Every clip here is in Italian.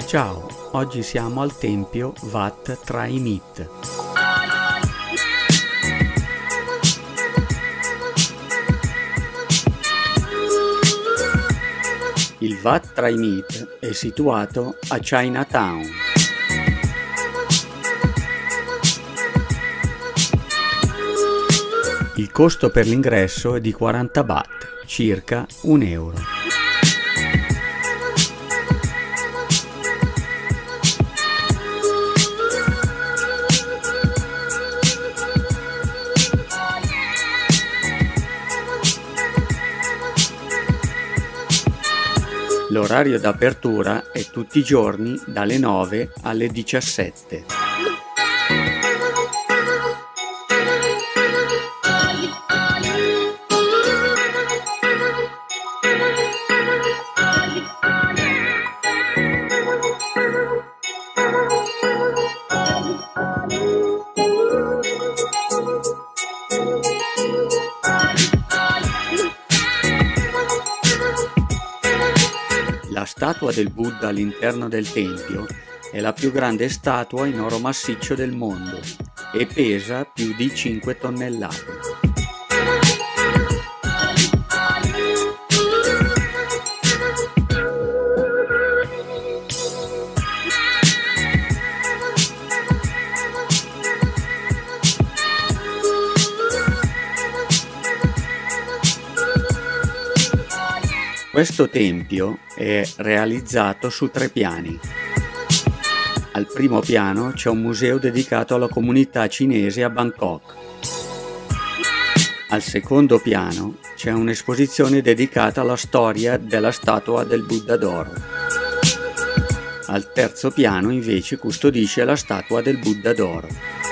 Ciao, oggi siamo al tempio Wat Trai Mit. Il Wat Trai Mit è situato a Chinatown. Il costo per l'ingresso è di 40 baht, circa 1 euro. L'orario d'apertura è tutti i giorni dalle 9 alle 17. La statua del Buddha all'interno del tempio è la più grande statua in oro massiccio del mondo e pesa più di 5 tonnellate. Questo tempio è realizzato su 3 piani. Al primo piano c'è un museo dedicato alla comunità cinese a Bangkok. Al secondo piano c'è un'esposizione dedicata alla storia della statua del Buddha d'oro. Al terzo piano invece custodisce la statua del Buddha d'oro.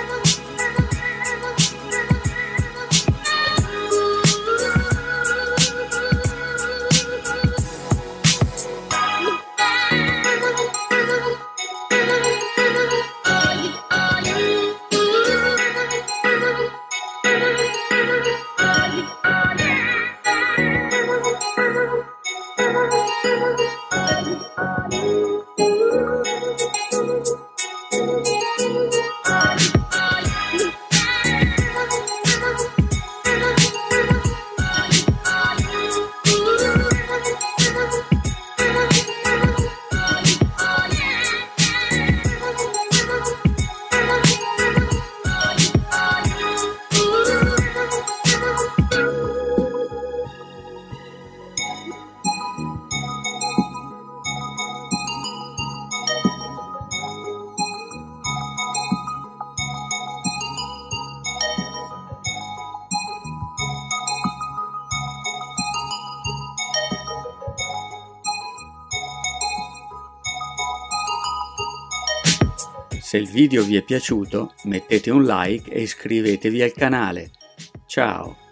Se il video vi è piaciuto, mettete un like e iscrivetevi al canale. Ciao!